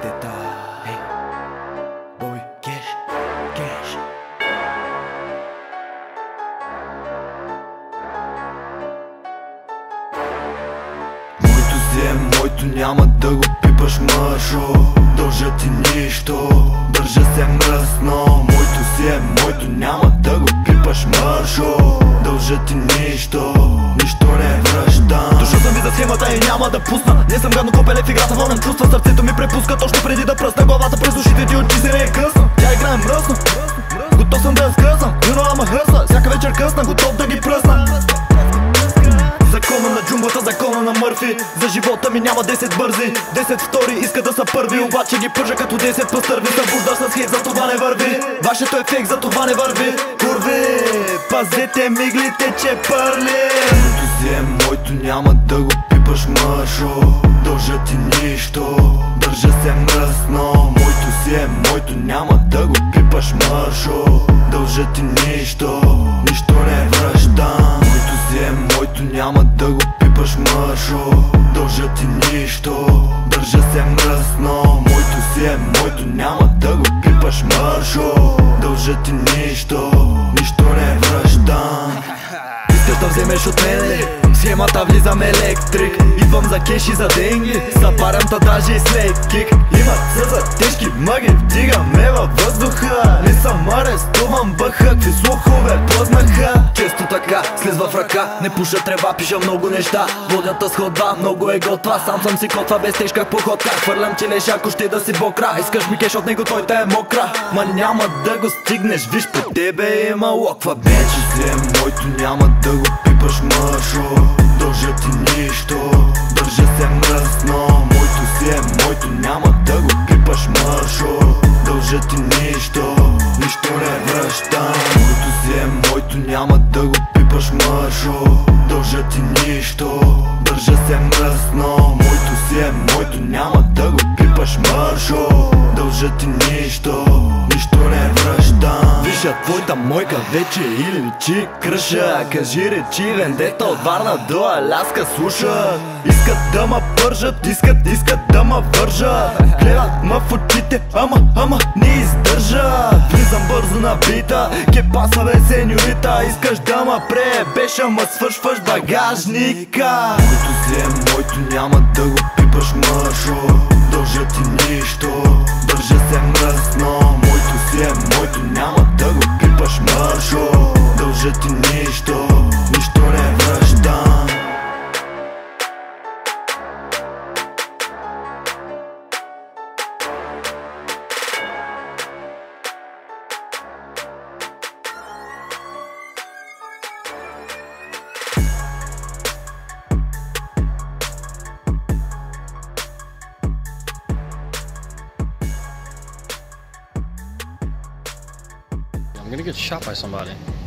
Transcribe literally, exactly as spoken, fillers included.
Vendetta. Hey, boy, cash, cash. Моето взем, моето няма да го пипаш, мъжо. Дължа ти нищо, държа се мръсно. Моето взем, моето няма да го пипаш, мъжо. Дължа ти нищо, нищо не връщам. Дошъл съм ви за схемата и няма да пусна. Не съм гадно копеле в играта, вълнен чувства. Сърцето ми препуска точно преди да пръсна. Главата през ушите ти очи се не е късна. Тя играе мръсно, готов съм да я скъсна. You know I'm a hustler, всяка вечер късна, готов да ги пръсна. Закона на джунглата, закона на Мърфи. За живота ми няма десет бързи, десет втори иска да са първи. Обаче ги пържа като десет пъстърви. Събуждаш с хейт, за това не върви. Вашето е фейк, за това не върви. Курви, пазете миглите, че пърли. Моето взем, моето няма да го пипаш, мъжо. Дължа ти нищо, държа се мръсно. Моето взем, моето няма да го пипаш, мъжо. Дължа ти нищо, нищо не връщам. Моето взем, моето няма да го пипаш, мъжо. Дължа ти нищо, държа се мръсно. Моето взем, моето няма да го пипаш, мъжо. Дължа ти нищо, нищо не връщам. Искаш да вземеш от мене, в схемата влизам електрик. Идвам за кеш и за денги, запарям та даже и с лейк кик. Имат съза тежки мъги, вдигаме във въздуха. Не съм арестуван, бъха, какви слухове плъзнаха. Често така, слизва в ръка, не пуша трева, пиша много неща. Водята сходва, много е готва, сам съм си котва без тежка походка. Хвърлям ти леш, ако ще да си бокра. Искаш ми кеш от него, той те е мокра. Ма няма да го стигнеш, виж по тебе има локва, беч. Взем, моето няма да го пипаш, мъжо. Дължа ти нищо, държа се мръсно. Моето взем, моето няма да го пипаш, мъжо. Дължа ти нищо, нищо не връщам. Моето взем, моето няма да го пипаш, мъжо. Дължа ти нищо, държа се мръсно. Моето взем, моето няма да го пипаш, мъжо. Дължа ти нищо, нищо не връщам. Вижа твоята мойка вече или личи кръша. Кажи речи, вендета от Варна до Аляска слуша. Искат да ма пържат, искат, искат да ма вържат. Гледат ма в очите, ама, ама не издържат. Влизам бързо на бита, ке паса бе сеньорита. Искаш да ма преебеш, ама свършваш багажника. Моето взем, моето няма да го пипаш, мъжо. Дължа ти нищо, държа се мръсно. Моето взем, моето няма да го пипаш, мъжо. Дължа ти нищо, нищо не връщам. I'm gonna get shot by somebody.